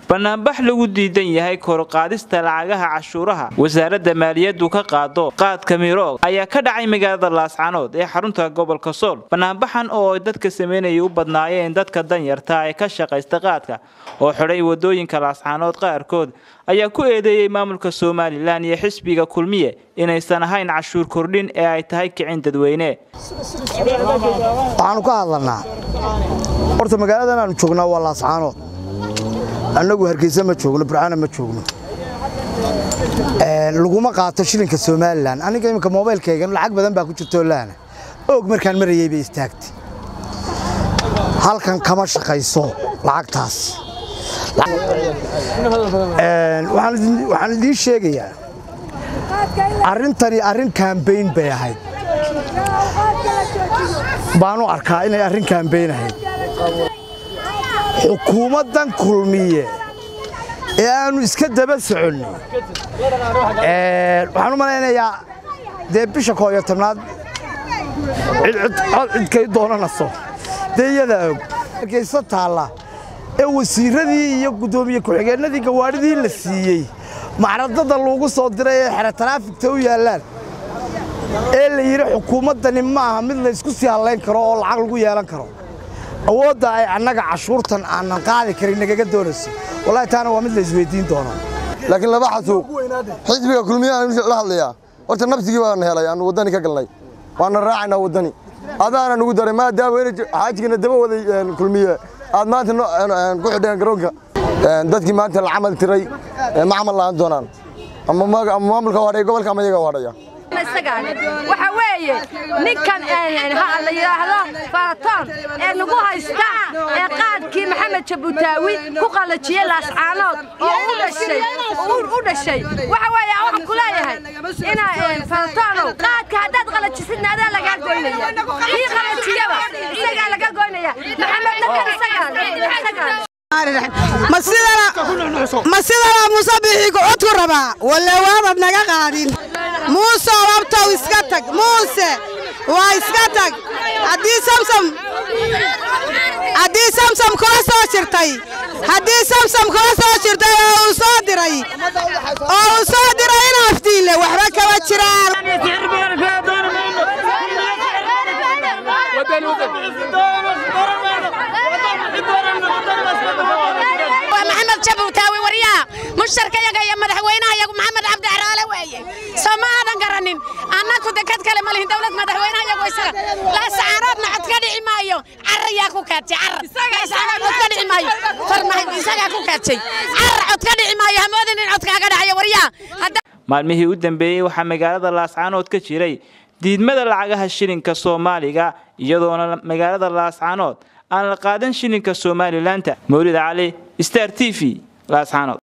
banaanbax lagu diidan yahay kor u qaadista lacagaha cashuuraha wasaaradda maaliyaddu ka qaado qaadka miroog ayaa ka dhacay magaalada Laascaanood ee xarunta gobolka Sool. Banaanbaxan oo dadka sameynaya u badnaayeen dadka danyarta ay ka shaqeysta qaadka oo xidhay wadooyinka Laascaanood qaarkood ayaa ku eedeeyay maamulka Soomaaliland iyo xisbiga kulmiye inaysan ahayn cashuur kordhin ee ay tahay kicin dadweyne. waxaan ka hadlanaa horta magaaladan aan joognaa waa Laascaanood annagu Hargeysa ma joogno Burcana ma joogno laguma qaato shilinka Soomaaliland aniga imika mobilkayga lacag badan baa ku jirto laana og markaan marayay bay istaagtay halkan kama shaqayso lacagtaas waxaan idin sheegayaa arintani arin campaign bay ahayd baanu arkaa inay arin campaign ahayd xukuumadan kulmiye ee aanu iska daba soconay waxaan u maleynayaa bisha 11aad cidkay doonanaso deeyada Hargeysa taala ee wasiiradii iyo gudoomiye ku-xigeenadii gawaadhidii la siiyay macradada loogu soo diray ee xira taraafikta u yaalaan ee la yiri xukuumadani ma aha mid la isku sii haleyn karo oo lacag lagu yeelan karo awooda ay annaga cashuurtan aan qaadi karin naga doonayso wallahi taana waa mid la isweydiin doono laakiin laba xasuuq xisbiga kulmiyaha la hadlaya horta nafsigii waan helay aan wadani ka galnay waan raacayna wadani adaana nagu daray ma daaweyn xaajigana daba waday kulmiye aad maanta ku xidheen garoonka dadkii maanta la amal tiray macmal laan doonaan ama maamulka waday gobolka ama iyaga wadaya waxa weeye ninkan la yiraahdo Faraton ee nagu haysta ee qaadkii Maxamed Jabutaawi ku qalajiyay Laascaanood oo u dhashay waxa weeye waxaan ku leeyahay ina Faraton qaadka hadad qalajisid naada laga goynaya kii qalajiyaba isaga laga goynaya Maxamed dadkan isaga مسيرة مصابيحك أتقربا ولا واحد نجاقادين موسى وابتو إسكتك موسى وإسكتك عدي سمسم كراسة شرتاي عدي سمسم كراسة شرتاي أو صادرة نفتي له وحرك وشرار محمد جبوتاوي وريا مشترك يا مدحوينها يا محمد عبد العال ويه سما هذا قرنين انا كنت كتكلم له دوله مدحوينها يا ويسر لا سعرنا عد كدعي مايو عريا كو كاتي عر عد كدعي مايو فرما isaga ku kaatay عر عد كدعي مايو همودin in cod kaaga dhaxay wariya maalmihii u dambeeyay waxa magaalada Laascaanood ka jiray diidmada lacagaha shilinka Soomaaliga iyadoona magaalada Laascaanood aan la qaadan shilinka Soomaaliland Mawlid Ali Star TV Laascaanood